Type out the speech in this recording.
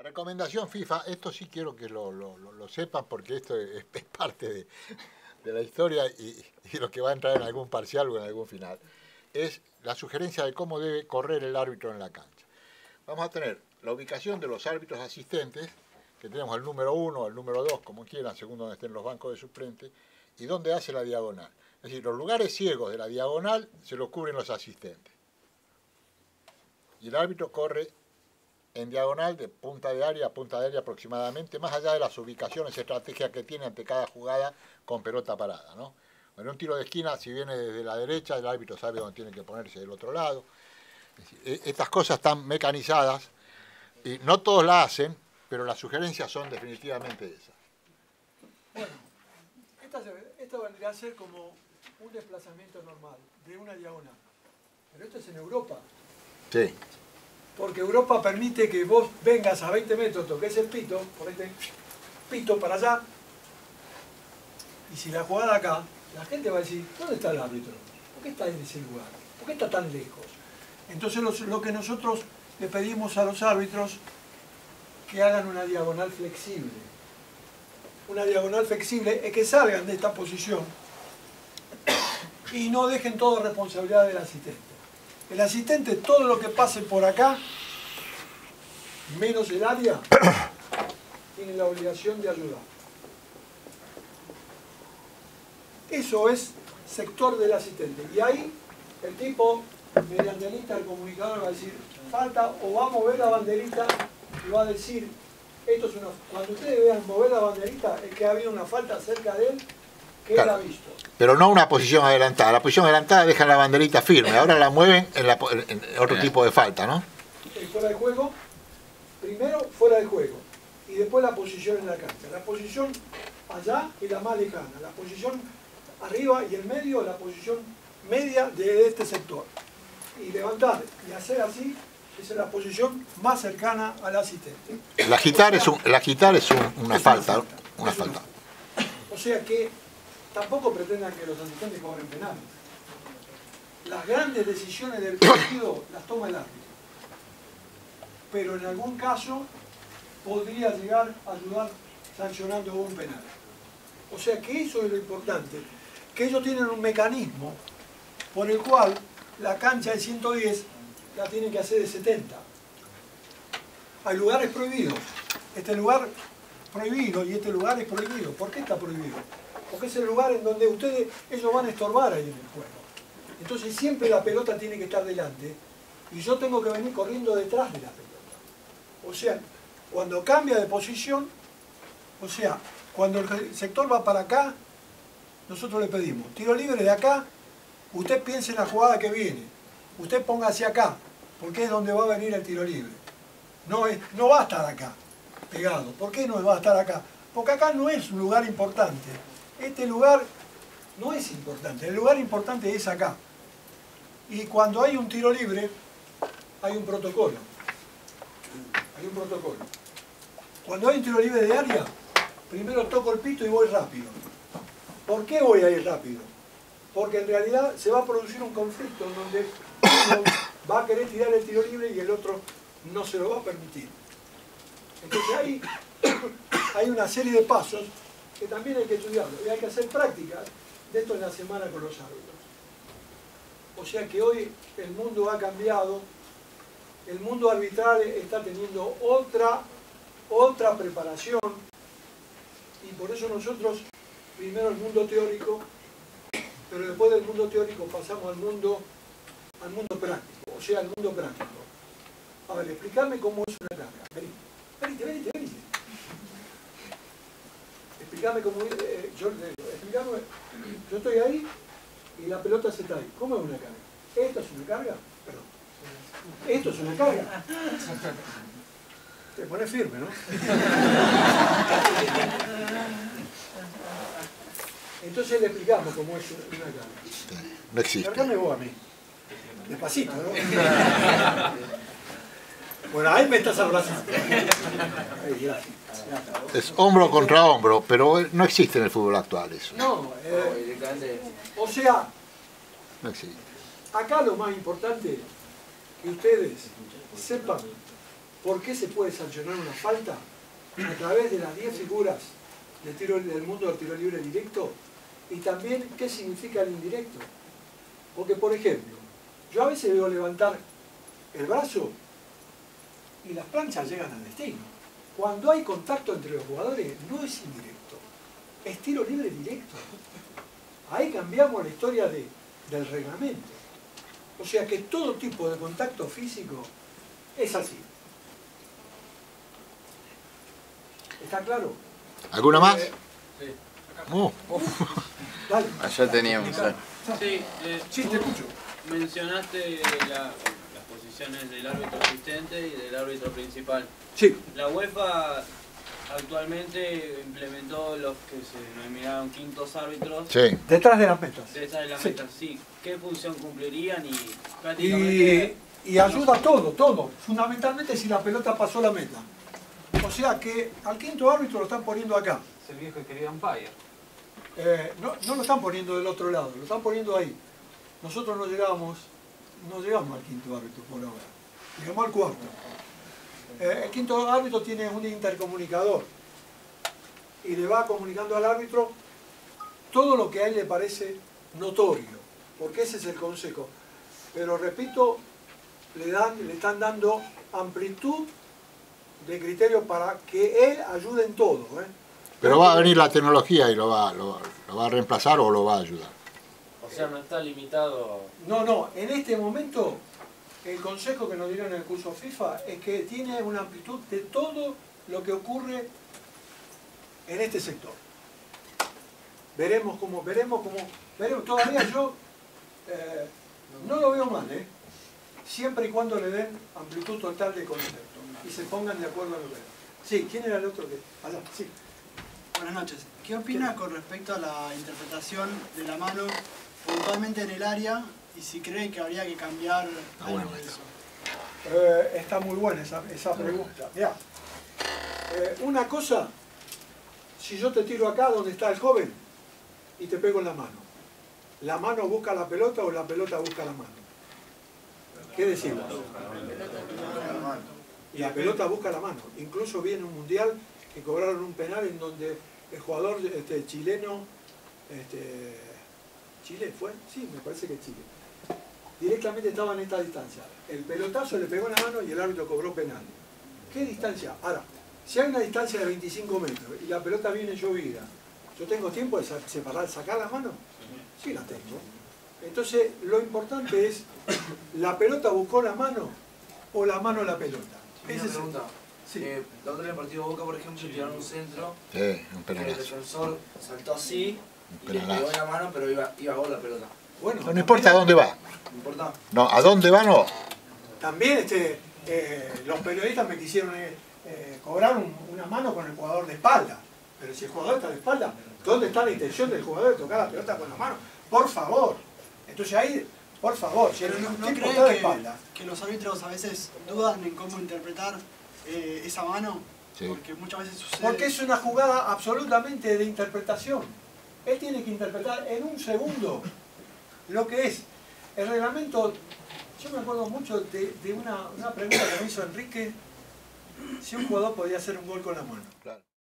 La recomendación FIFA, esto sí quiero que lo sepan porque esto es parte de la historia y lo que va a entrar en algún parcial o en algún final. Es la sugerencia de cómo debe correr el árbitro en la cancha. Vamos a tener la ubicación de los árbitros asistentes, que tenemos el número 1, el número 2, como quieran, según donde estén los bancos de suplentes, y dónde hace la diagonal. Es decir, los lugares ciegos de la diagonal se los cubren los asistentes. Y el árbitro corre en diagonal de punta de área a punta de área aproximadamente, más allá de las ubicaciones estratégicas que tiene ante cada jugada con pelota parada, ¿no? En un tiro de esquina, si viene desde la derecha, el árbitro sabe dónde tiene que ponerse del otro lado. Es decir, estas cosas están mecanizadas y no todos la hacen, pero las sugerencias son definitivamente esas. Bueno, esta vendría a ser como un desplazamiento normal, de una diagonal. Pero esto es en Europa. Sí. Porque Europa permite que vos vengas a 20 metros, toques el pito, ponete pito para allá, y si la jugada acá, la gente va a decir, ¿dónde está el árbitro? ¿Por qué está en ese lugar? ¿Por qué está tan lejos? Entonces lo que nosotros le pedimos a los árbitros, que hagan una diagonal flexible. Una diagonal flexible es que salgan de esta posición y no dejen toda responsabilidad del asistente. El asistente, todo lo que pase por acá, menos el área, tiene la obligación de ayudar. Eso es sector del asistente. Y ahí el tipo, mediante el intercomunicador, va a decir, falta, o va a mover la banderita y va a decir, esto es una... Cuando ustedes vean mover la banderita, es que ha habido una falta cerca de él, que él ha visto. Pero no una posición adelantada. La posición adelantada dejan la banderita firme, ahora la mueven en otro tipo de falta, ¿no? El fuera de juego, primero fuera de juego, y después la posición en la cancha. La posición allá es la más lejana, la posición arriba y el medio, la posición media de este sector. Y levantar y hacer así, esa es la posición más cercana al asistente. La agitar es una falta. Una falta. O sea que tampoco pretendan que los asistentes cobren penales. Las grandes decisiones del partido las toma el árbitro. Pero en algún caso podría llegar a ayudar sancionando un penal. O sea que eso es lo importante. Que ellos tienen un mecanismo por el cual la cancha de 110 la tienen que hacer de 70. Hay lugares prohibidos. Este lugar prohibido y este lugar es prohibido. ¿Por qué está prohibido? Porque es el lugar en donde ellos van a estorbar ahí en el juego. Entonces siempre la pelota tiene que estar delante y yo tengo que venir corriendo detrás de la pelota. O sea, cuando cambia de posición, o sea, cuando el sector va para acá, nosotros le pedimos, tiro libre de acá, usted piense en la jugada que viene, usted ponga hacia acá, porque es donde va a venir el tiro libre. No va a estar acá, pegado. ¿Por qué no va a estar acá? Porque acá no es un lugar importante. Este lugar no es importante, el lugar importante es acá. Y cuando hay un tiro libre, hay un protocolo. Hay un protocolo. Cuando hay un tiro libre de área, primero toco el pito y voy rápido. ¿Por qué voy a ir rápido? Porque en realidad se va a producir un conflicto en donde uno va a querer tirar el tiro libre y el otro no se lo va a permitir. Entonces hay una serie de pasos que también hay que estudiarlo y hay que hacer prácticas de esto en la semana con los árbitros. O sea que hoy el mundo ha cambiado, el mundo arbitral está teniendo otra preparación y por eso nosotros primero el mundo teórico, pero después del mundo teórico pasamos al mundo práctico, o sea, al mundo práctico. A ver, explícame cómo es una carga. Venite. Explícame cómo es, yo estoy ahí y la pelota se está ahí. ¿Cómo es una carga? ¿Esto es una carga? Perdón. ¿Esto es una carga? Te pones firme, ¿no? Entonces le explicamos cómo es una carga. No existe. Acércame vos a mí. Despacito, ¿no? Bueno, ahí me estás abrazando. Ahí, gracias. Es hombro contra hombro, pero no existe en el fútbol actual eso. No, o sea, No existe. acá lo más importante que ustedes sepan por qué se puede sancionar una falta a través de las 10 figuras del mundo del tiro libre directo y también qué significa el indirecto. Porque, por ejemplo, yo a veces veo levantar el brazo y las planchas llegan al destino. Cuando hay contacto entre los jugadores no es indirecto, es tiro libre directo. Ahí cambiamos la historia del reglamento. O sea que todo tipo de contacto físico es así. ¿Está claro? ¿Alguna más? Sí. Dale. Allá teníamos. Sí, te escucho. Mencionaste las posiciones del árbitro asistente y del árbitro principal. Sí. La UEFA actualmente implementó los que se denominaron quintos árbitros. Sí. Detrás de las metas. Detrás de las Sí. metas, sí. ¿Qué función cumplirían? Y prácticamente... Y ayuda todo. Fundamentalmente si la pelota pasó la meta. O sea que al quinto árbitro lo están poniendo acá. Es el viejo y querido umpire. No lo están poniendo del otro lado, lo están poniendo ahí. Nosotros no llegamos al quinto árbitro por ahora. Llegamos al cuarto. El quinto árbitro tiene un intercomunicador y le va comunicando al árbitro todo lo que a él le parece notorio, porque ese es el consejo. Pero repito, le están dando amplitud de criterio para que él ayude en todo. Pero va a venir la tecnología y lo va a reemplazar o lo va a ayudar. O sea, no está limitado. No, en este momento el consejo que nos dieron en el curso FIFA es que tiene una amplitud de todo lo que ocurre en este sector. Veremos cómo. Todavía yo no lo veo mal, siempre y cuando le den amplitud total de concepto y se pongan de acuerdo en lo que es. Sí, ¿quién era el otro que...? Allá, sí. Buenas noches. ¿Qué opina con respecto a la interpretación de la mano puntualmente en el área y si cree que habría que cambiar algo de eso? Está muy buena esa pregunta. Mirá, una cosa, si yo te tiro acá donde está el joven y te pego en la mano busca la pelota o la pelota busca la mano. ¿Qué decimos? Y la pelota busca la mano. Incluso vi en un mundial que cobraron un penal en donde el jugador chileno, ¿Chile fue? Sí, me parece que Chile. Directamente estaba en esta distancia. El pelotazo le pegó en la mano y el árbitro cobró penal. ¿Qué distancia? Ahora, si hay una distancia de 25 metros y la pelota viene llovida, ¿yo tengo tiempo de sacar la mano? Sí, la tengo. Entonces, lo importante es, ¿la pelota buscó la mano o la mano la pelota? Una pregunta. Sí. La otra en el partido Boca, por ejemplo, tiraron un centro Sí, un que el penalazo. defensor saltó así Un y le pegó penalazo. en la mano, pero iba a gol la pelota. Bueno, No importa a dónde va. ¿No importa? No, a dónde va no. también los periodistas me quisieron cobrar una mano con el jugador de espalda. Pero si el jugador está de espalda, ¿dónde está la intención del jugador de tocar la pelota con la mano? Por favor. Entonces ahí, por favor, si el Pero ¿no tipo cree está de espalda. que los árbitros a veces dudan en cómo interpretar esa mano? Sí. Porque muchas veces sucede... Porque es una jugada absolutamente de interpretación. Él tiene que interpretar en un segundo lo que es. El reglamento, yo me acuerdo mucho de una pregunta que me hizo Enrique, si un jugador podía hacer un gol con la mano. Claro.